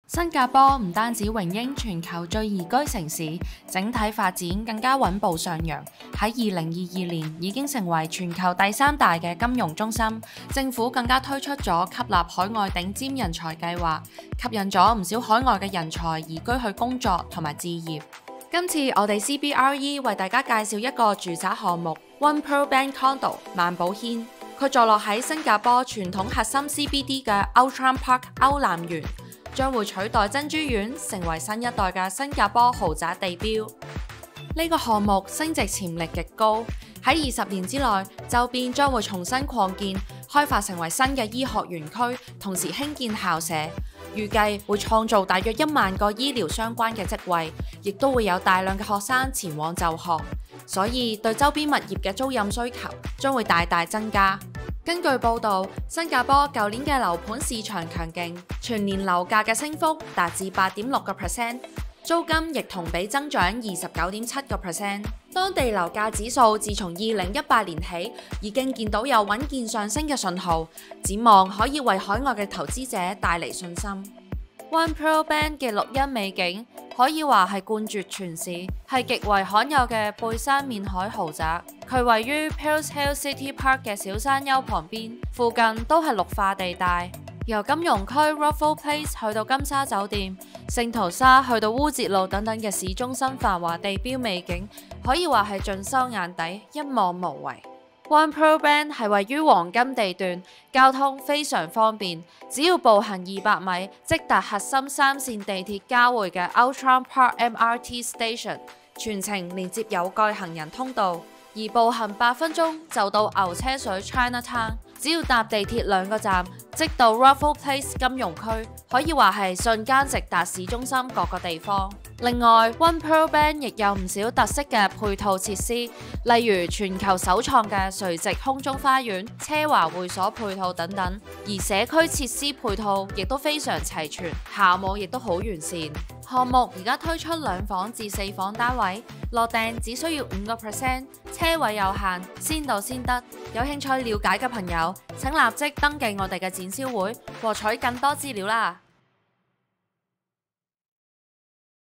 新加坡唔單止榮膺全球最宜居城市，整體發展更加穩步上揚。喺2022年已經成為全球第3大嘅金融中心。政府更加推出咗吸納海外頂尖人才計劃，吸引咗唔少海外嘅人才移居去工作同埋置業。今次我哋 CBRE 為大家介紹一個住宅項目 One Pearl Bank Condo 萬寶軒，佢坐落喺新加坡傳統核心 CBD 嘅 Outram Park 歐藍園。將會取代珍珠苑，成為新一代嘅新加坡豪宅地標。呢個項目升值潛力極高，喺20年之內，周邊將會重新擴建，開發成為新嘅醫學園區，同時興建校舍，預計會創造大約1萬個醫療相關嘅職位，亦都會有大量嘅學生前往就學，所以對周邊物業嘅租賃需求將會大大增加。根據報導，新加坡舊年嘅樓盤市場強勁，全年樓價嘅升幅達至8.6%，租金亦同比增長29.7%。當地樓價指數自從2018年起已經見到有穩健上升嘅信號，展望可以為海外嘅投資者帶嚟信心。One Pearl Bank 嘅綠茵美景可以話係冠絕全市，係極為罕有嘅背山面海豪宅。佢位於 Pearl Hill City Park 嘅小山丘旁邊，附近都係綠化地帶。由金融區 Raffles Place 去到金沙酒店、聖淘沙去到烏節路等等嘅市中心繁華地標美景，可以話係盡收眼底，一望無遺。One Pearl Bank 係位於黃金地段，交通非常方便，只要步行200米即達核心3線地鐵交匯嘅 Outram Park MRT Station， 全程連接有蓋行人通道，而步行8分鐘就到牛車水 Chinatown， 只要搭地鐵2個站即到 Raffles Place 金融區，可以話係瞬間直達市中心各個地方。另外 One Pearl Bank 亦有唔少特色嘅配套設施，例如全球首創嘅垂直空中花園、奢華會所配套等等，而社區設施配套亦都非常齊全，校務亦都好完善。項目而家推出2房至4房單位，落訂只需要5%，車位有限，先到先得。有興趣了解嘅朋友，請立即登記我哋嘅展銷會，獲取更多資料啦！